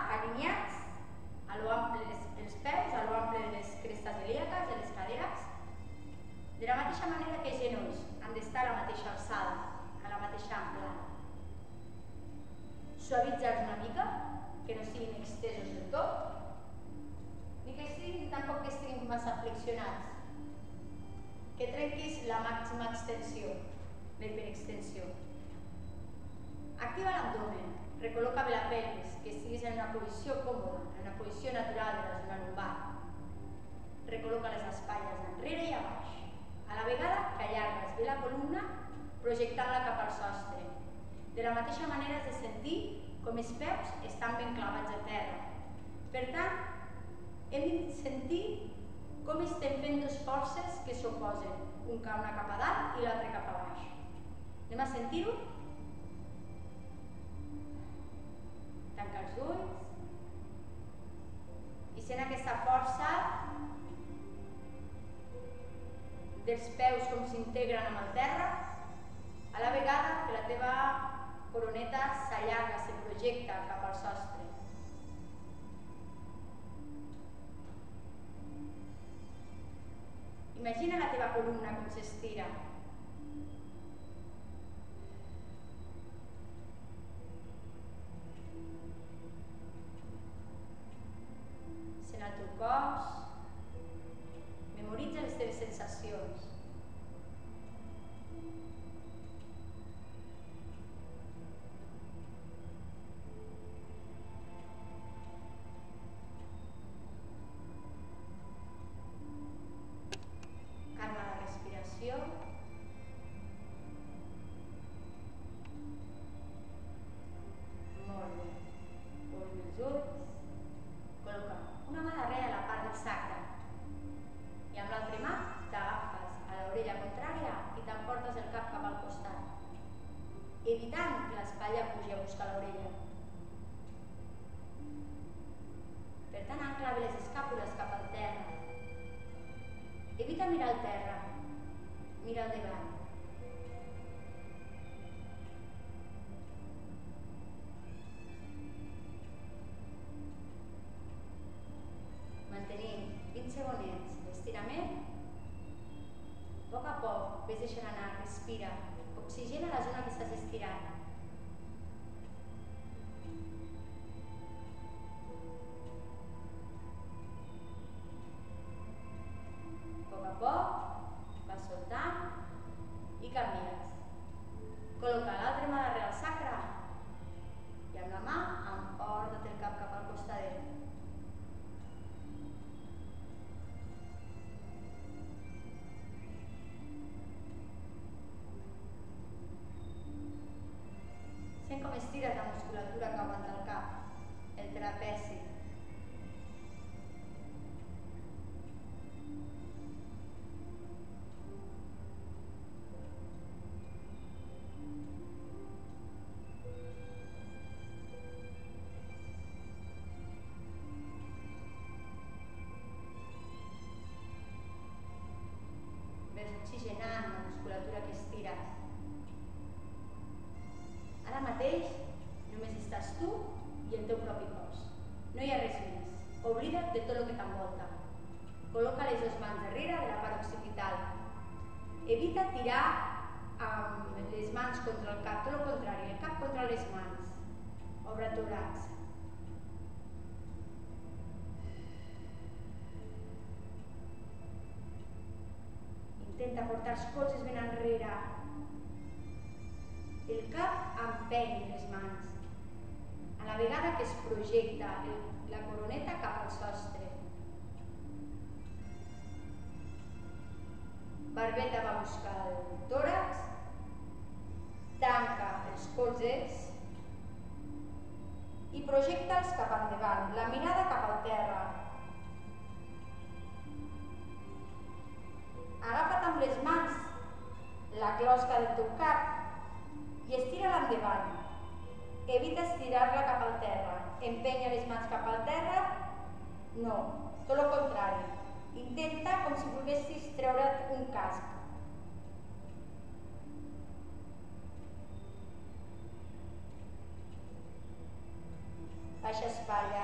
alineats a l'ample dels peus, a l'ample de les crestes ilíaques, de les caderes. De la mateixa manera que els genolls han d'estar a la mateixa alçada, a la mateixa amplada. Suavitzar-los una mica, que no siguin extesos del tot, ni que estiguin, tampoc que estiguin massa flexionats. Que trenquis la màxima extensió, l'hiperextensió. Activa l'abdomen, recol·loca bé la pelvis, que estiguis en una posició còmoda, en una posició natural de la zona lumbar. Recol·loca les espatlles enrere i a baix. A la vegada que allargues bé la columna, projectant-la cap al sostre. De la mateixa manera has de sentir com els peus estan ben clavats a terra. Per tant, hem de sentir com estem fent dues forces que s'oposen, una cap a dalt i l'altra cap a baix. Anem a sentir-ho? Tanca els ulls i sent aquesta força dels peus com s'integren amb el terra, a la vegada que la teva coroneta s'allarga, se projecta cap al sostre. Imagina la teva columna com s'estira. Sent el teu cos. Memoritza les teves sensacions. Calma la respiració. Molt bé. Obrim els ulls. Col·loca una mà darrere a la part del sacre. I amb l'altra mà t'agafes a l'orella contrària i t'emportes el cap cap al costat, evitant que l'espatlla pugi a buscar l'orella. Per tant, ancla bé les escàpules cap al terra. Evita mirar al terra, mira al davant. Mantenint 20 segonets d'estirament. A poc, ves deixant anar, respira. Oxigena la zona que estàs estirant. A poc, vas soltant i canvies. Col·loca l'altra mà darrere al sacre i amb la mà emporta't el cap cap al costadet. Sent com estires la musculatura que aguanta el cap, el trapezi. Ves oxigenant la musculatura que estires. Ara mateix només estàs tu i el teu propi cos. No hi ha res més. Oblida't de tot el que t'envolta. Col·loca les dues mans darrere de la part occipital. Evita tirar amb les mans contra el cap, tot el contrari, el cap contra les mans. Obre tòrax. Intenta portar els colzes ben enrere. El cap empeny les mans, a la vegada que es projecta la coroneta cap al sostre. Barbeta va buscar el tòrax, tanca els colzes i projecta'ls cap endavant, la mirada cap al terra. Agafa't amb les mans la closca del teu cap i estira-la endavant. Evita estirar-la cap al terra. Empenya les mans cap al terra. No, tot el contrari. Intenta com si volguessis treure't un casc. Baixa espatlla.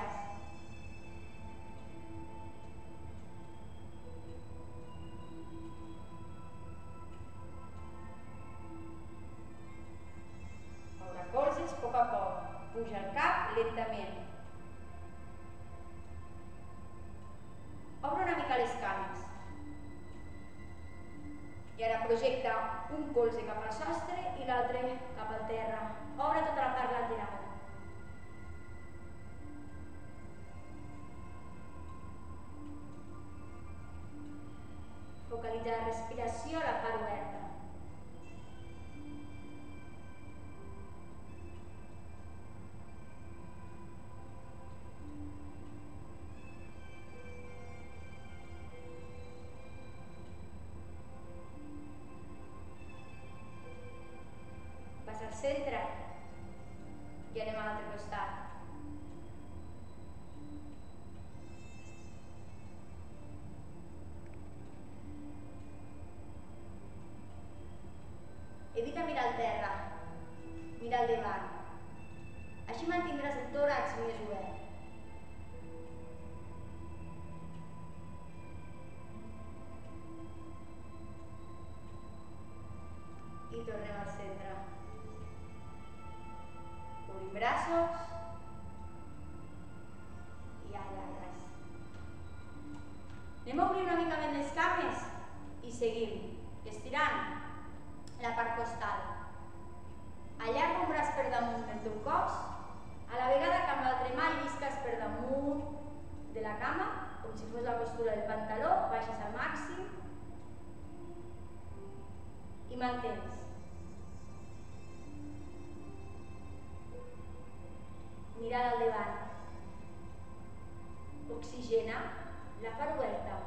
respiració a la part oberta. Vas al centre i anem a l'altre costat. Evita mirar al terra, mira al davant. Així mantindràs el tòrax més obert. I tornem al centre. Obrim braços i allargues. Anem a obrir una mica més les cames i seguim, estirant la part costal. Allarga un braç per damunt del teu cos, a la vegada que amb l'altre mà llisques per damunt de la cama, com si fos la postura del pantaló, baixes al màxim i mantens. Mirada al davant. Oxigena la part oberta.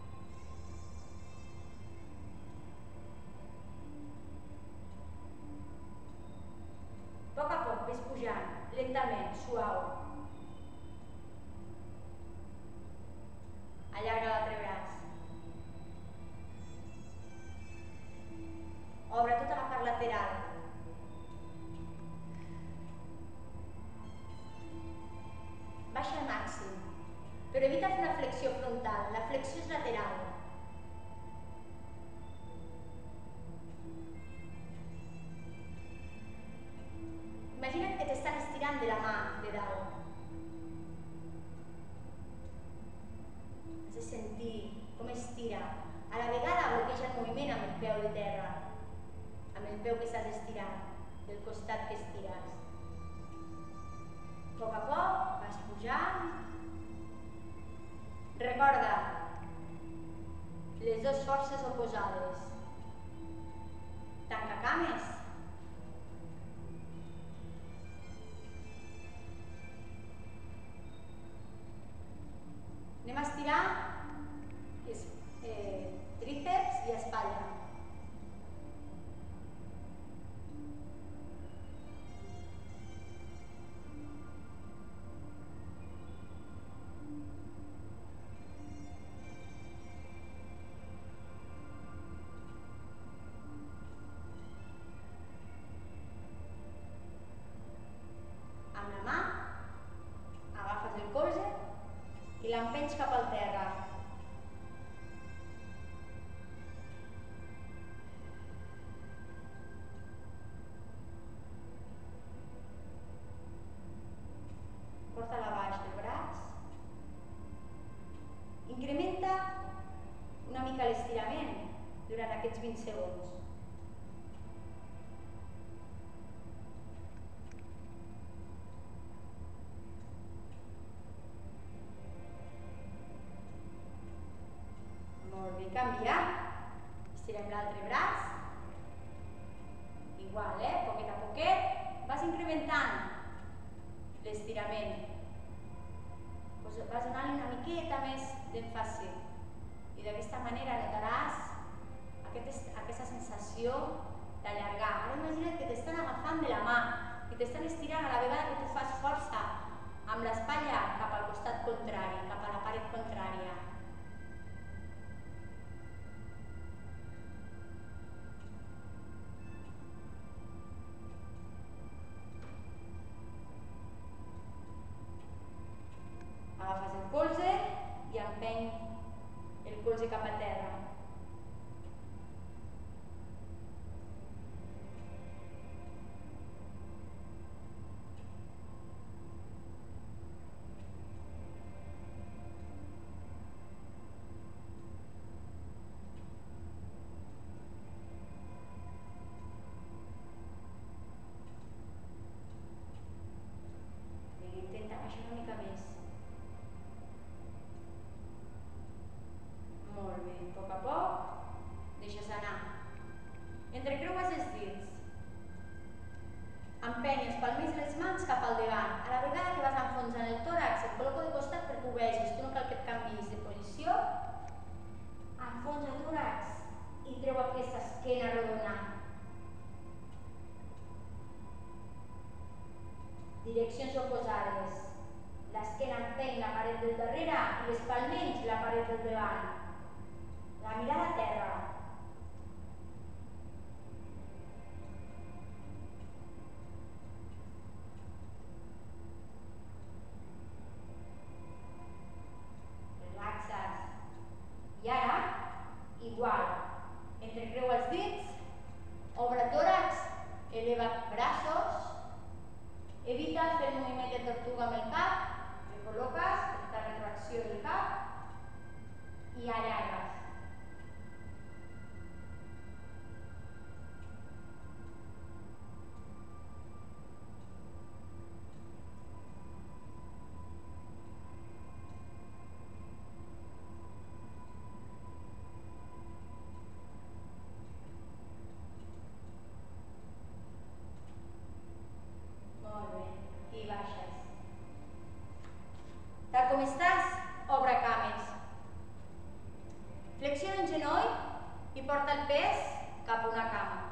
A poc a poc ves pujant, lentament, suau. Allarga l'altre braç. Obre tota la part lateral. Baixa al màxim, però evita fer la flexió frontal, la flexió és lateral. Imagina't que t'estan estirant de la mà de dalt. Has de sentir com estira. A la vegada bloqueja el moviment amb el peu de terra, amb el peu que estàs estirant, del costat que estires. A poc vas pujant. Recorda, les dues forces oposades. Tanca cames. Anem a estirar tríceps i espatlla. Amb la mà agafes el colze i l'empenys cap al terra. Porta-la baix del braç. Incrementa una mica l'estirament durant aquests 20 segons. Molt bé, canvia. Estirem l'altre braç. Igual, poquet a poquet. Vas incrementant l'estirament. Vas donant-li una miqueta més d'èmfasi. I d'aquesta manera notaràs aquesta sensació d'allargar. Ara imagina't que t'estan agafant de la mà i t'estan estirant a la vegada que tu fas força amb l'espatlla cap al costat contrari, cap a la paret contrària. Agafes el colze i empeny el colze cap a terra. empeny la paret del darrere i les palmells la paret del davant. La mirada a terra. Relaxes. I ara, igual. Entrecreu els dits, obre tòrax, eleva braços, evita fer el moviment de tortuga amb el cap, recol·loques, petita retracció del cap i allargues. Molt bé, i baixes. Tal com estàs, obre cames. Flexiona un genoll i porta el pes cap a una cama.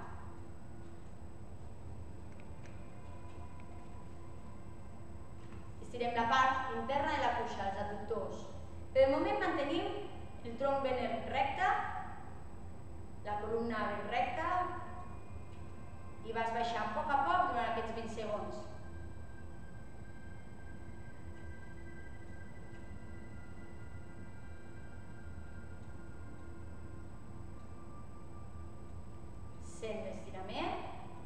Estirem la part interna de la cuixa, els adductors. Per el moment mantenim el tronc ben recte, la columna ben recta i vas baixant a poc durant aquests 20 segons. Sent l'estirament,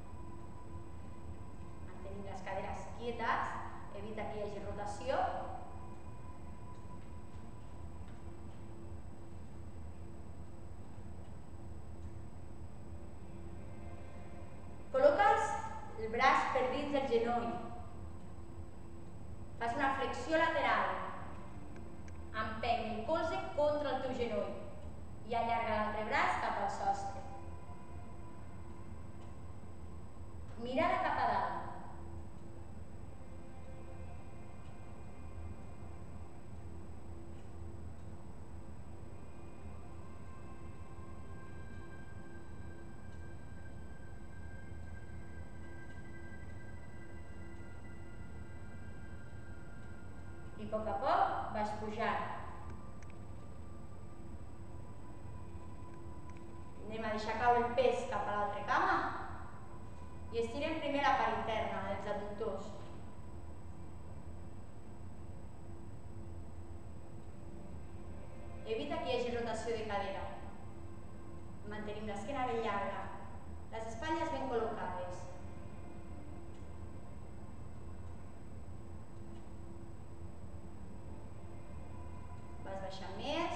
mantenim les caderes quietes, evita que hi hagi rotació. Col·loques el braç per dins del genoll. Fas una flexió lateral. Empeny el colze contra el teu genoll i allarga l'altre braç cap al sostre. Mirada cap a dalt. I a poc vas pujant. Anem a deixar caure el pes cap a l'altra cama i estirem primer la part interna dels adductors. Evita que hi hagi rotació de cadera. Mantenim l'esquena ben llarga, les espatlles ben col·locades. Vas baixant més.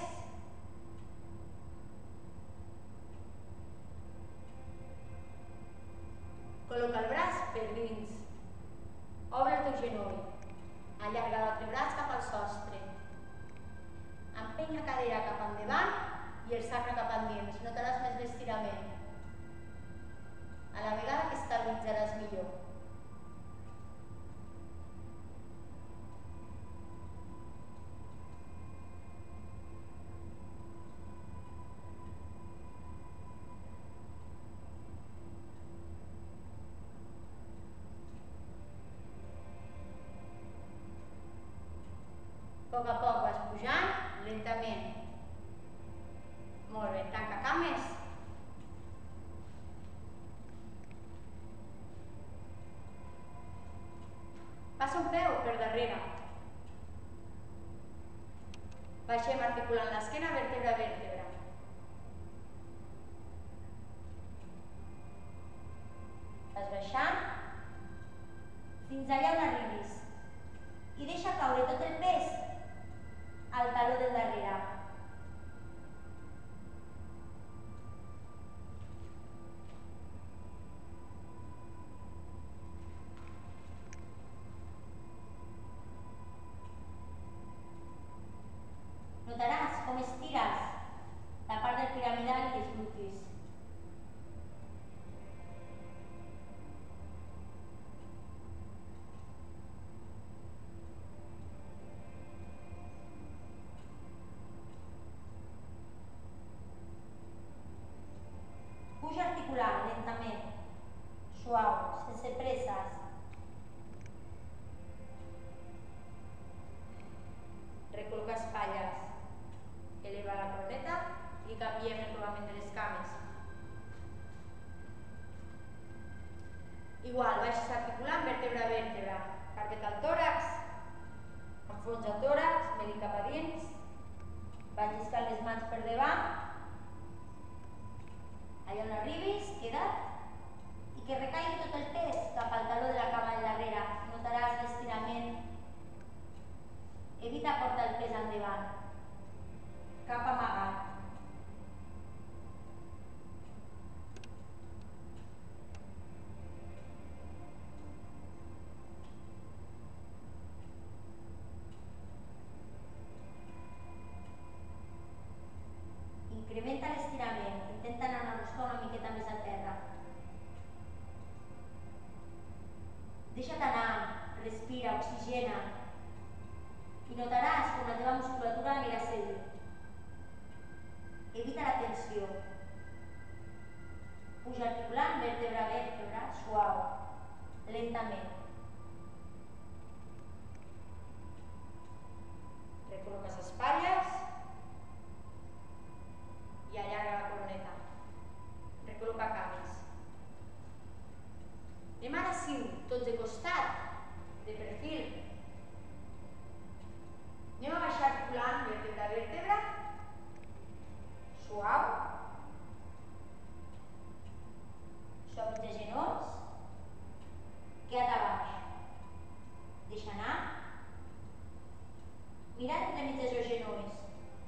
Col·loca el braç per dins. Obre el teu genoll. Allarga l'altre braç cap al sostre. Empeny la cadera cap endavant i el sacre cap endins. Notaràs més l'estirament. A la vegada que estabilitzaràs millor. A poc vas pujant, lentament. Molt bé, tanca cames. Passa un peu per darrere. Baixem articulant l'esquena vèrtebra a vèrtebra. Vas baixant fins allà on arribis i deixa caure tot el pes al taló del darrere. Notaràs com estires la part del piramidal i els glútis. Puja articulant lentament, suau, sense presses. al tòrax, meli cap a dins, vaig lliscant les mans per davant, allà on arribis, queda't, i que recaigui tot el pes cap al taló de la cama de darrere. Notaràs l'estirament. Evita portar el pes endavant, cap amagat. Incrementa l'estirament, intenta anar a buscar una miqueta més a terra. Deixa't anar, respira, oxigena i notaràs com la teva musculatura anirà cedint. Evita la tensió. Puja articulant vèrtebra a vèrtebra, suau, lentament. Recol·loques espatlles i allarga la coroneta. Recol·loca cames. Anem ara sí, tots de costat, de perfil. Anem a baixar articulant vèrtebra a vèrtebra, suau. Suavitza genolls, queda't a baix. Deixa anar. Mira entre mitges els genolls.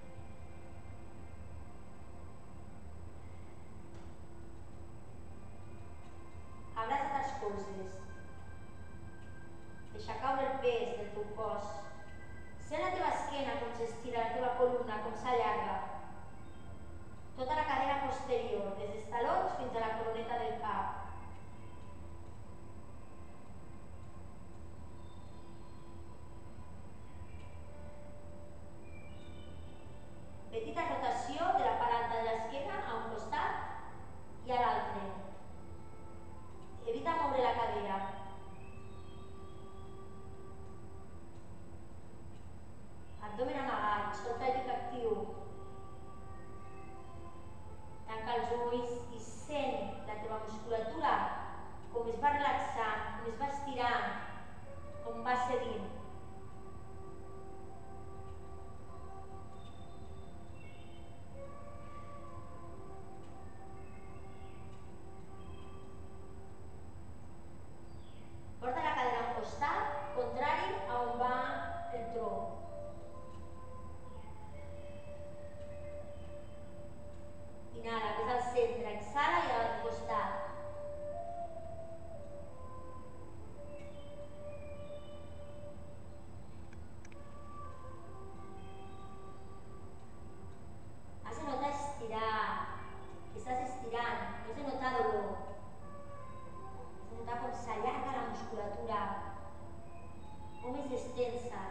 Abraça't els colzes. Deixa caure el pes del teu cos. Sent la teva esquena com s'estira, la teva columna com s'allarga. Tota la cadera posterior, des dels talons fins a la coroneta del cap. Petita rotació de la part alta de l'esquena a un costat i a l'altre. Evita moure la cadera. Abdomen amagat, solta el bec actiu. Tanca els ulls i sent la teva musculatura com es va relaxant, com es va estirant, com va cedint. Porta la cadera a un costat, contrari a on va el tronc. Inhala, ves al centre, exhala i a l'altre costat. Has de notar estirar, que estàs estirant, no has de notar dolor. Has de notar com s'allarga la musculatura, com és extensa.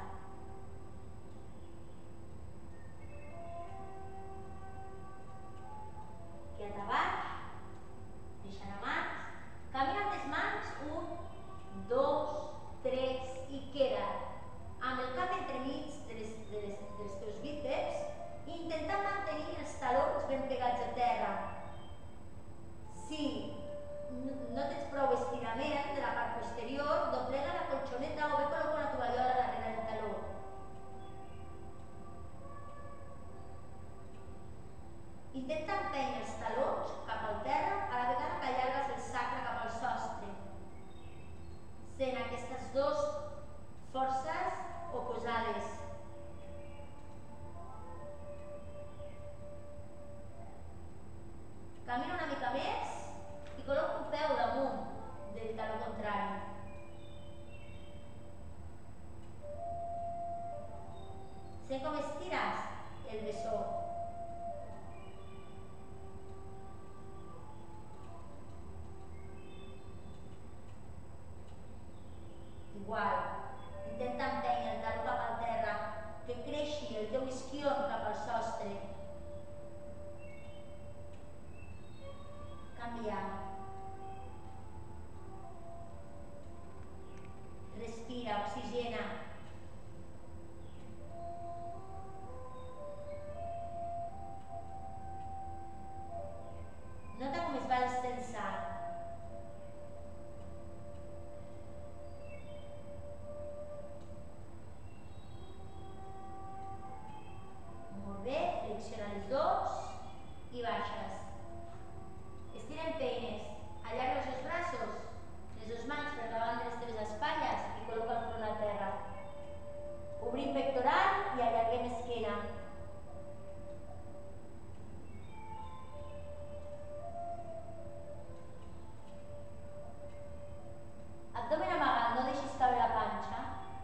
Queda't a baix, deixa anar mans, camina amb les mans, 1, 2, 3 i queda't. Amb el cap entremig dels teus bíceps, intentant mantenir els talons ben pegats a terra. Si no tens prou estirament de la part posterior, doblega la colxoneta o bé col·loca una tovallola darrere del taló. Obrim pectoral i allarguem esquena. Abdomen amagat, no deixis caure la panxa.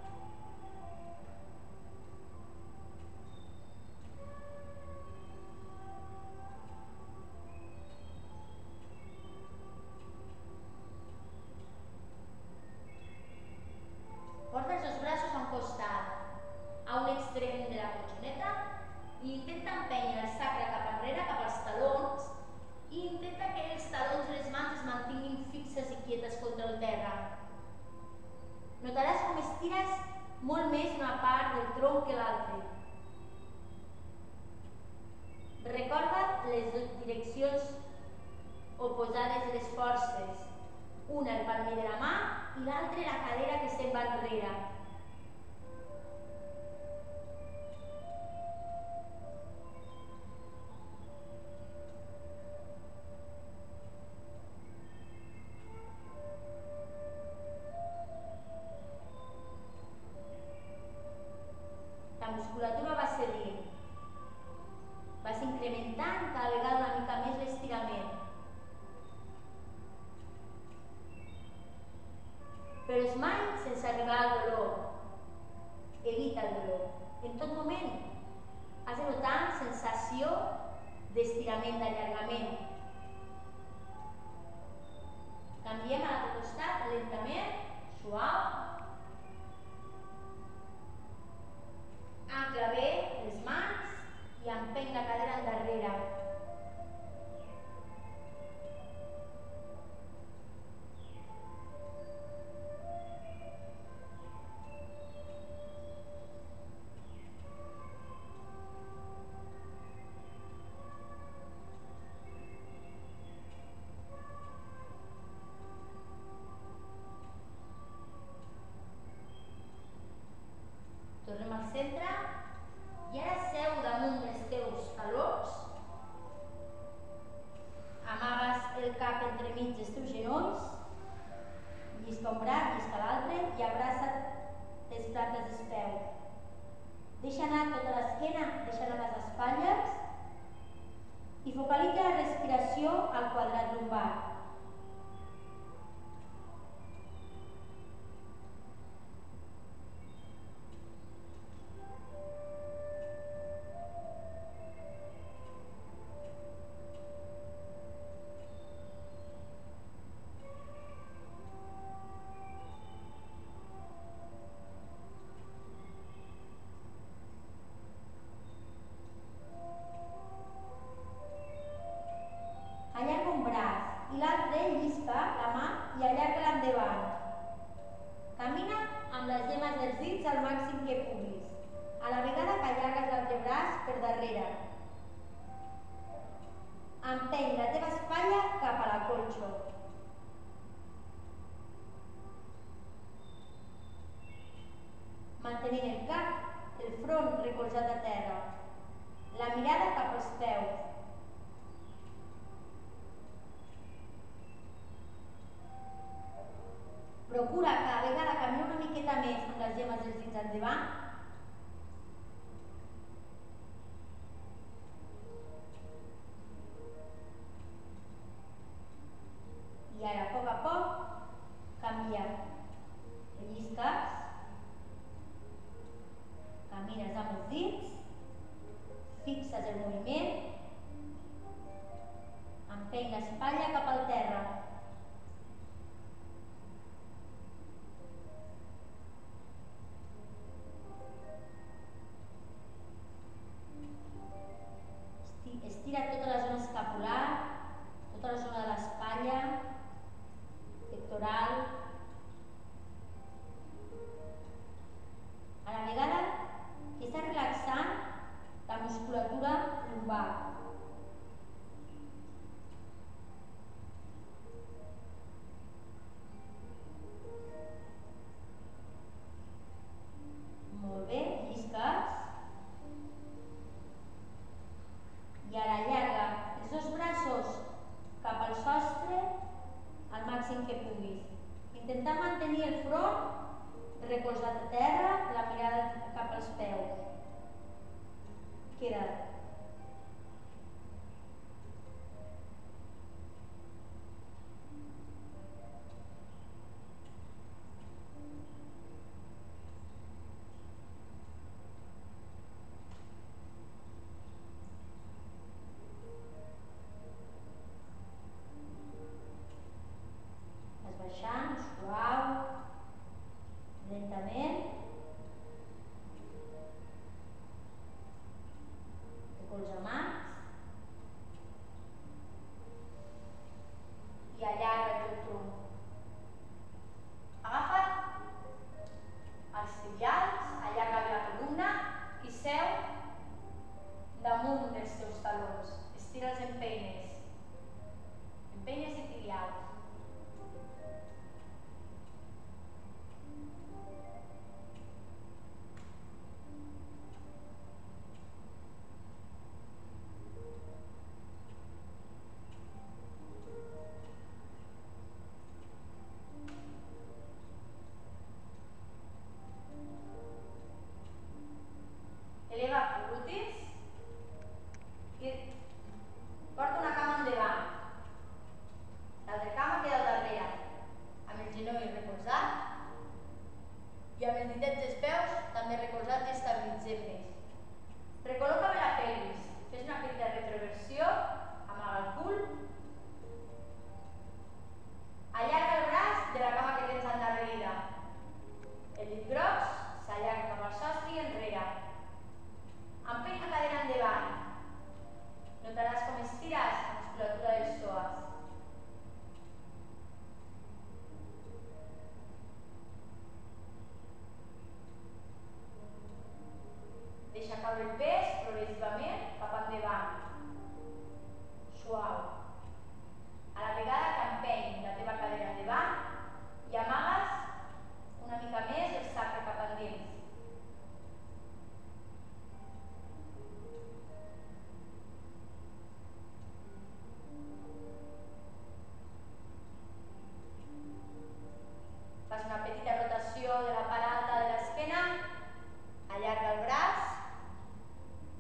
Porta els dos braços a un costat, a un extrem de la colxoneta i intenta empènyer el sacre cap enrere, cap als talons i intenta que els talons i les mans es mantinguin fixes i quietes contra el terra. Notaràs com estires molt més una part del tronc que l'altre. Recorda les direccions oposades de les forces. Una el palmer de la mà i l'altre la cadera que se'n va enrere. La musculatura va cedir. Vas incrementant cada vegada una mica més l'estirament. Però és mai sense arribar al dolor. Evita el dolor. En tot moment has de notar sensació d'estirament, d'allargament. Canviem a l'altre costat lentament, suau. Ancla bé les mans i empeny la cadera endarrere. Tornem al centre i ara seu damunt dels teus talons. Amagues el cap entremig dels teus genolls, llisca un braç, llisca l'altre i abraça't les plantes dels peus. Deixa anar tota l'esquena, deixa anar les espatlles i focalitza la respiració al quadrat lumbar. Allarga un braç i l'altre llisca la mà i allarga-la endavant. Camina amb les yemes dels dits al màxim que puguis, a la vegada que allargues l'altre braç per darrere. Empeny la teva espatlla cap a la colxa. Mantenint el cap, el front recolzat a terra, la mirada cap als peus. Procura cada vegada caminar una miqueta més amb les yemes dels dits endavant. I ara, a poc, canvia. Rellisques, camines amb els dits, fixes el moviment, empeny l'espatlla cap al terra. Estira tota la zona escapular, tota la zona de l'espatlla, pectoral. A la vegada que estàs relaxant la musculatura lumbar. i seu damunt dels teus talons. Estira els empeines. Empeines i tirials. Eleva glútis i porta una cama endavant. L'altra cama queda al darrere, amb el genoll recolzat i amb els ditets dels peus també recolzats i estabilitzem més. Recol·loca bé la pelvis, fes una petita retroversió, amaga el cul, allarga el braç de la cama que tens endarrerida. El dit gros s'allarga cap al sostre i enrere. Empeny la cadera endavant. Notaràs com estires la musculatura dels psoas. Deixa caure el pes progressivament cap endavant. Suau. A la vegada que empeny la teva cadera endavant i amagues una mica més el sacre cap endins. Fas una petita rotació de la part alta de l'esquena, allarga el braç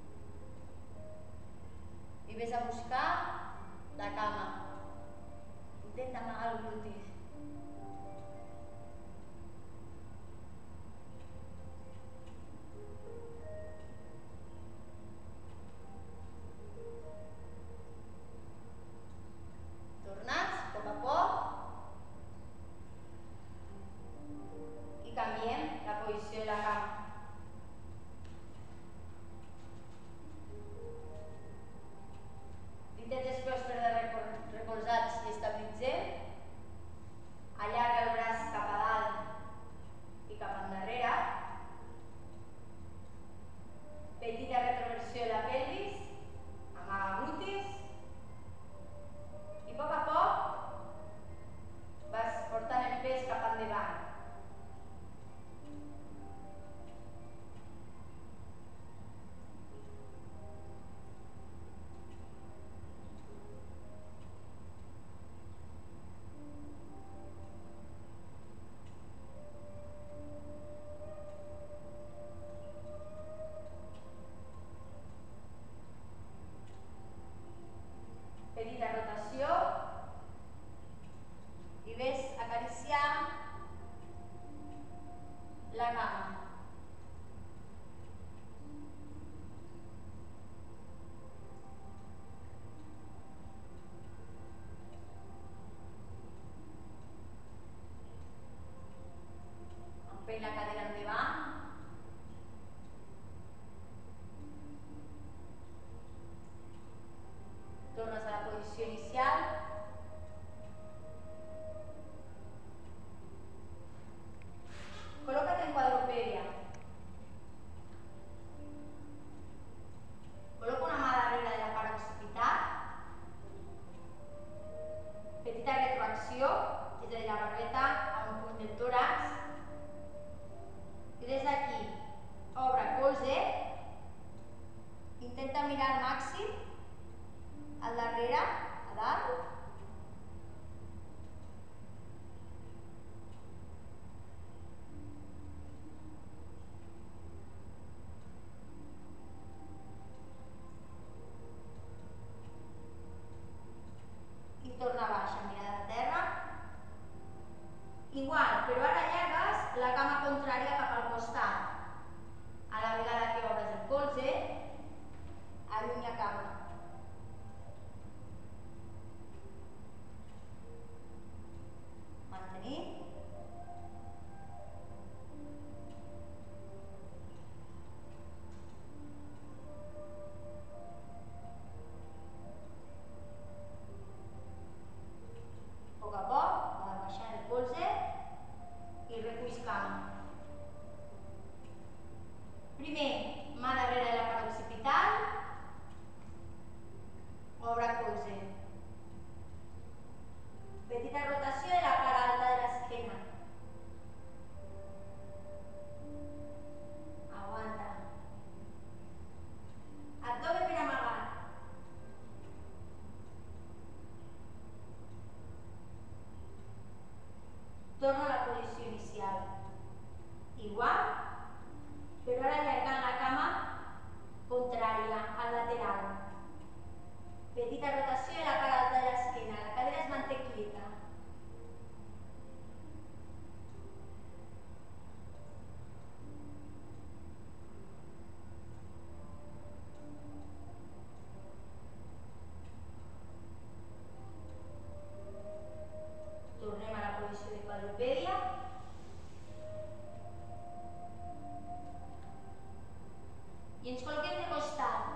I ens col·loquem de costat.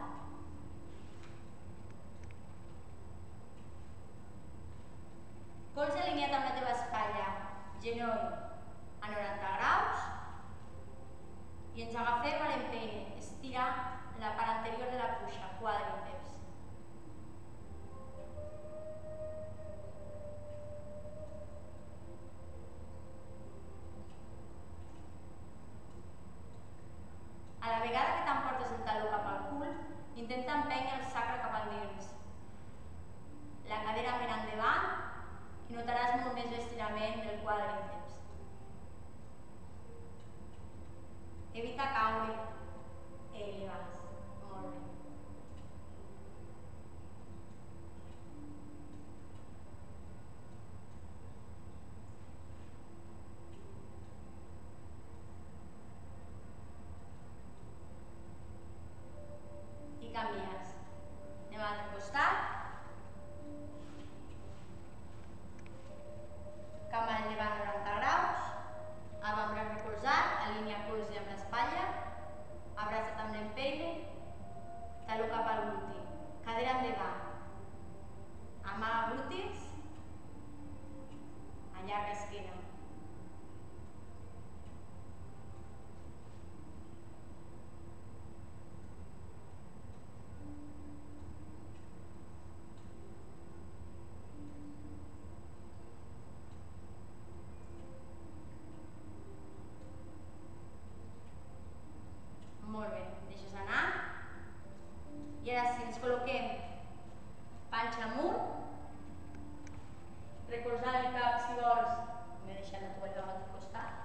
Colze alineat amb la teva espatlla, genoll a 90 graus i ens agafem a l'empeine. Estira la part anterior de la cuixa, quàdriceps. A la vegada que t'emportes el taló cap al cul, intenta empènyer el sacre cap al dins. La cadera ben endavant i notaràs molt més l'estirament del quàdriceps. Evita caure i eleves. Molt bé. I canvies. Anem a l'altre costat. Cama endavant 90 graus, avantbraç recolzat, alinea colze amb l'espatlla, abraça't amb l'empeine, taló cap al gluti, cadera endavant, amaga glutis, allarga esquena. Molt bé, deixes anar. I ara sí, ens col·loquem panxa amunt, recolzant el cap si vols, m'he deixat la tovallola a l'altre costat,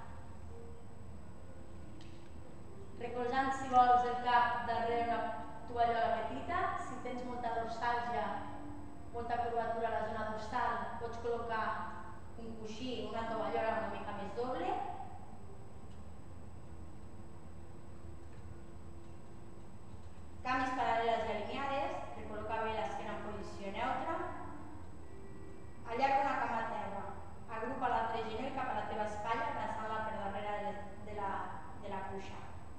recolzant si vols el cap darrere una tovallola petita. Si tens molta dorsàlgia, molta curvatura a la zona dorsal, pots col·locar un coixí, una tovallola una mica més doble. Cames paral·leles i alineades, recol·loca bé l'esquena en posició neutra. Allarga una cama a terra, agrupa l'altre genoll cap a la teva espatlla, abraçant-la per darrere de la cuixa.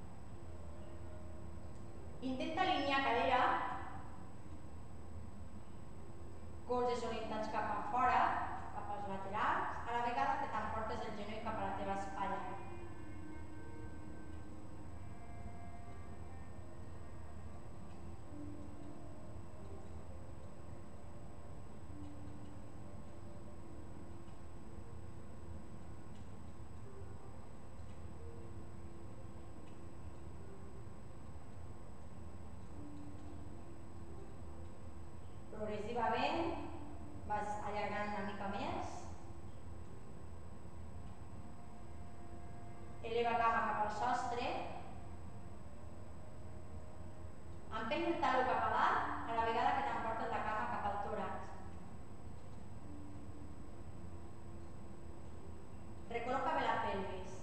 Intenta alinear cadera, colzes orientats cap a fora, cap als laterals, a la vegada que t'emportes el genoll cap a la teva espatlla. Progressivament vas allargant una mica més. Eleva cama cap al sostre. Empeny el taló cap a dalt a la vegada que t'emportes la cama cap al tòrax. Recol·loca bé la pelvis.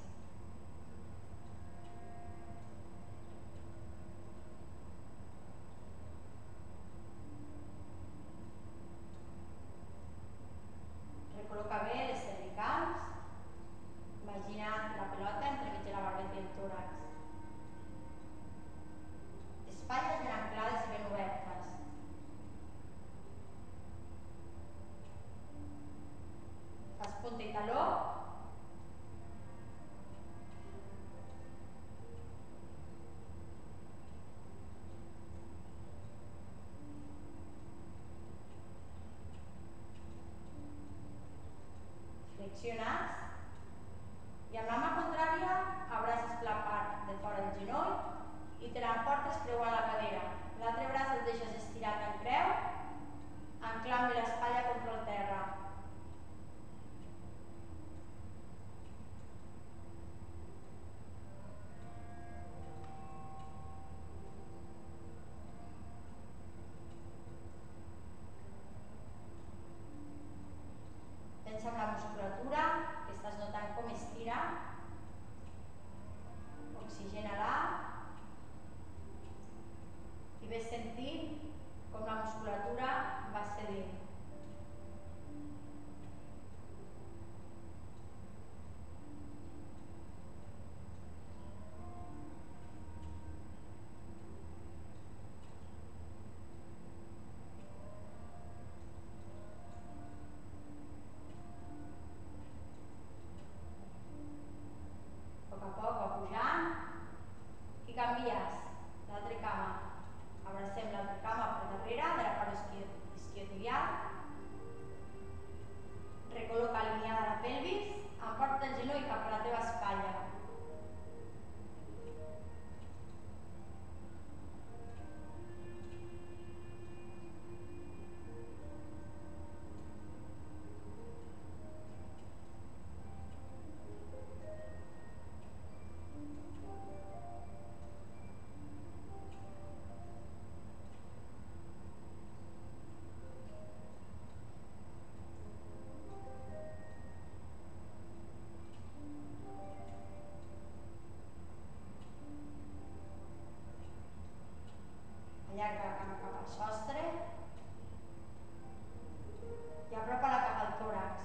Recol·loca bé les cervicals, imagina't la pelota entremig de la barbeta i el tòrax. Espatlles ben anclades i ben obertes. Fas punta i taló. Flexiones i amb la mà contrària abraces la part de fora del genoll i te l'emportes creuant la cadera. L'altre braç el deixes estirat en creu, anclant bé l'espatlla contra el terra. Pensa en la musculatura, que estàs notant com estira. Oxigena-la i ves sentint com la musculatura va cedint. l'altra cama, abracem l'altra cama per darrere de la part isquiotibial, recol·loca alineada la pelvis, emporta el genoll cap a la teva espatlla. Allarga la cama cap al sostre i apropa-la cap al tòrax.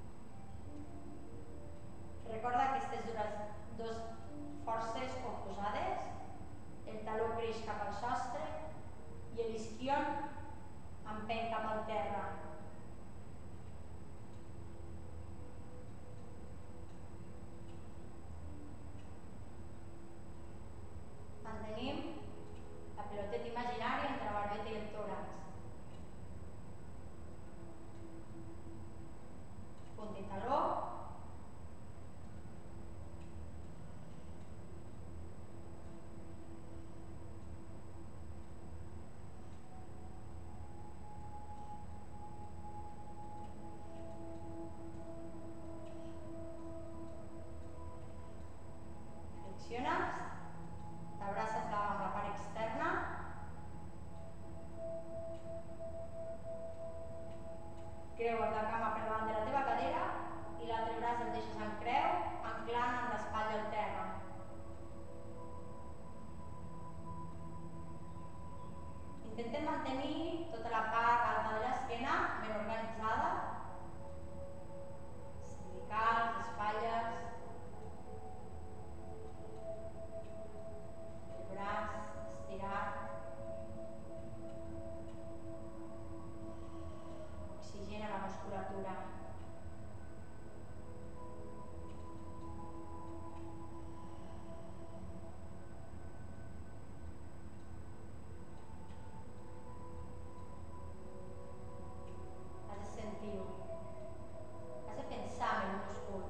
Recorda aquestes dues forces oposades, el taló creix cap al sostre i l'isquion empeny cap al terra. Mantenim la piloteta imaginària entre la barbeta i el tòrax. Punt i taló. Flexiones. T'abraces davant amb la part externa. Creues la cama per davant de la teva cadera i l'altre braç el deixes en creu, anclant amb l'espatlla al terra. Intentem mantenir tota la part alta de l'esquena ben organitzada. Cervicals, espatlles. El braç estirat. Oxigena la musculatura. Has de sentir-ho. Has de pensar en el múscul.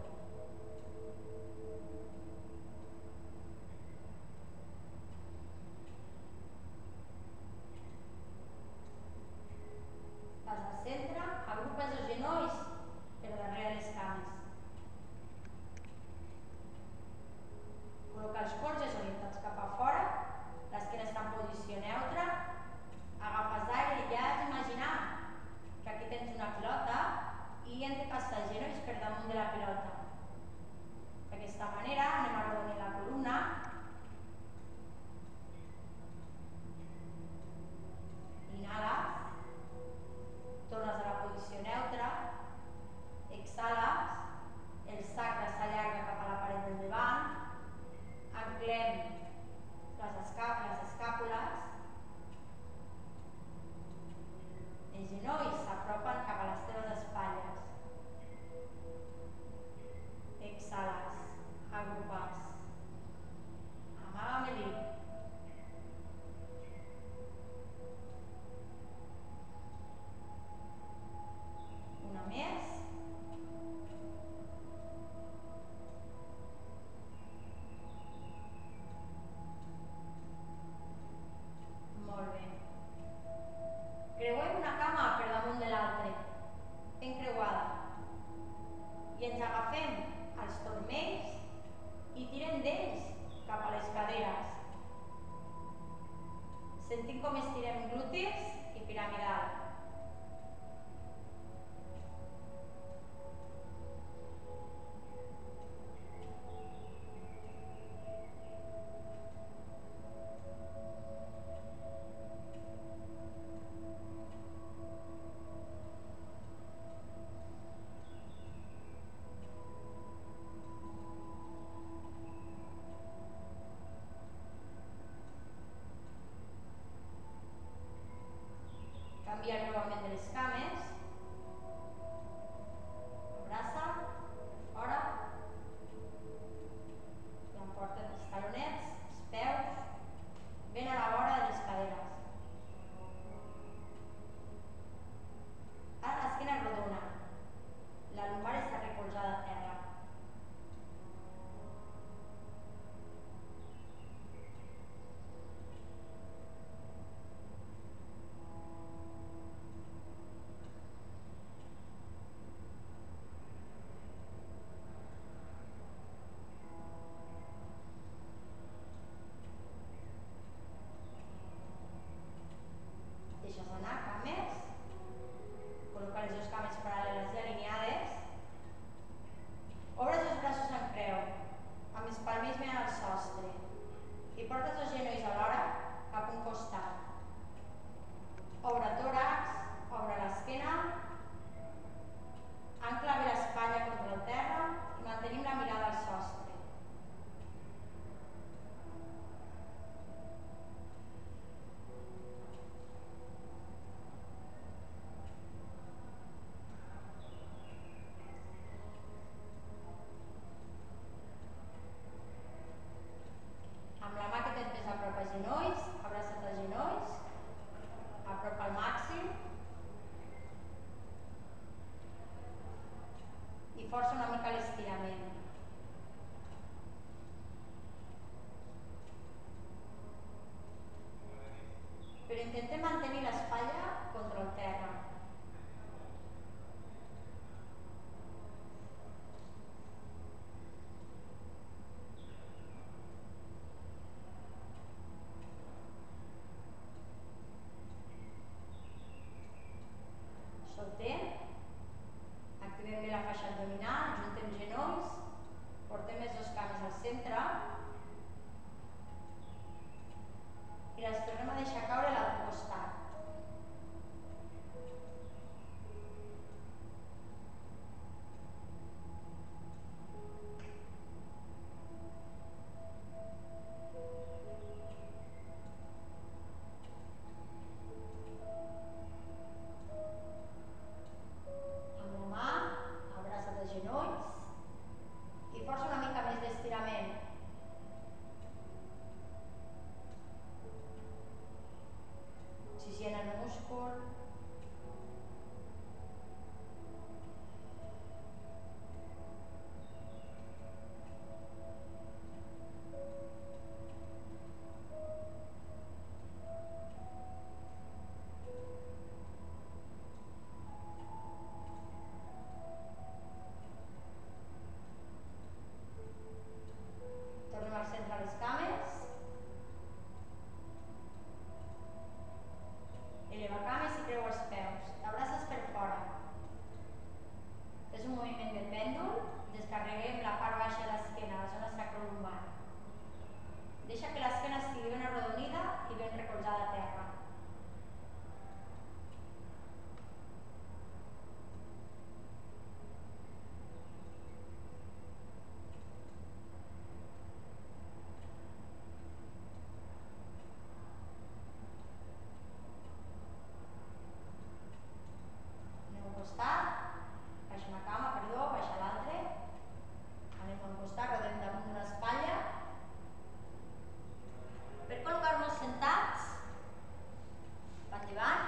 Vas al centre, agrupes els genolls per darrere les cames. Col·loca els colzes orientats cap a fora, l'esquena està en posició neutra, agafes aire i ja has d'imaginar que aquí tens una pilota i hem de passar els genolls per damunt de la pilota. D'aquesta manera anem arrodonint la columna. Inhales. Tornes a la posició neutra, exhales, el sacre s'allarga cap a la paret del davant, anclem les escàpules, els genolls s'apropen cap a les teves espatlles, exhales, agrupes, amaga melí. Una més. Molt bé. Creuem una cama per damunt de l'altra, ben creuada. I ens agafem als turmells i tirem d'ells cap a les caderes. Sentim com estirem glúteos i piramidal. Canvia el moviment de les cames. Abraça, fora. I emporta't els talonets, els peus, ben a la però intentem mantenir l'espatlla contra el terra. Soltem, activem bé la faixa abdominal, juntem genolls, portem els dos cames al centre i les tornem a deixar caure a l'altre costat. Oxigena el múscul. Tornem al centre de les cames. Eleva cames i creu els peus. T'abraces per fora. Fes un moviment de pèndol. Descarreguem la part baixa de l'esquena, la zona sacrolumbar. Deixa que l'esquena estigui ben arrodonida i ben recolzada a terra. Baixa una cama, baixa l'altre. Anem a un costat, rodem damunt d'una espatlla. Per col·locar-nos sentats, cap endavant.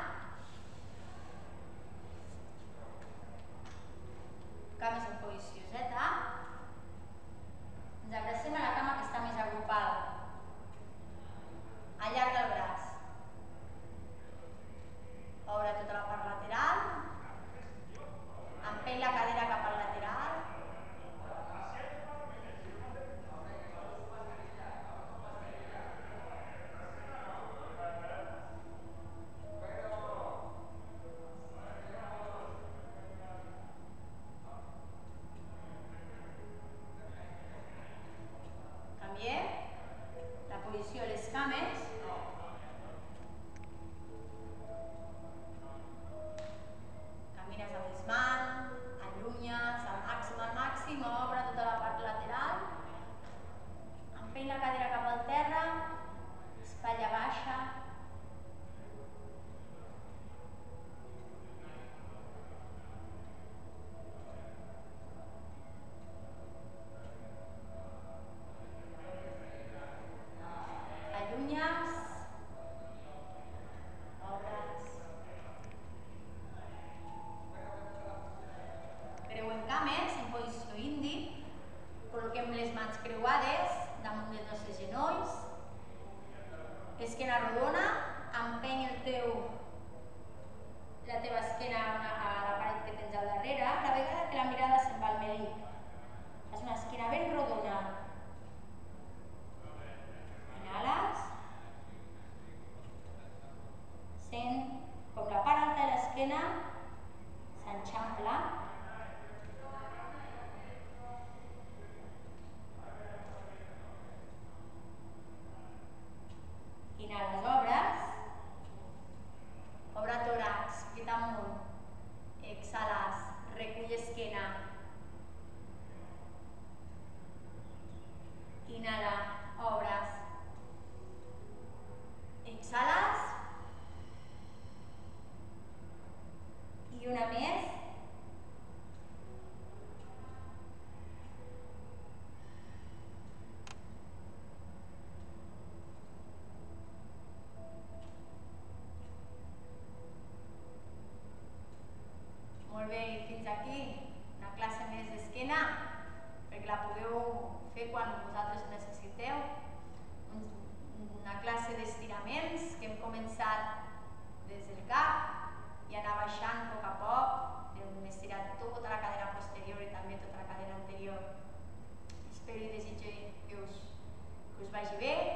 Cames en posició Z. Ens abracem a la cama que està més agrupada. Allarga el braç. Obre tota la part lateral. Empeny la cadera cap al lateral. Canviem la posició de les cames. Camines amb les mans, allunyes al màxim, obre tota la part lateral. Empeny la cadera cap al terra, espatlla baixa. Allunyes. Obres. Creuem cames en posició indi. Col·loquem les mans creuades damunt de tots els genolls. Esquena rodona, empeny la teva esquena a la paret que tens al darrere, a la vegada que la mirada se'n va al melic. Fas una esquena ben rodona. Inhales. Sent com la part alta de l'esquena s'enxampla. Inhales, obres. Obre tòrax, pit amunt. Exhales, recull esquena. Inhala, obres. Exhales. I una més. Molt bé, i fins aquí una classe més d'esquena, perquè la podeu fer quan vosaltres necessiteu. Una classe d'estiraments que hem començat vagi bé.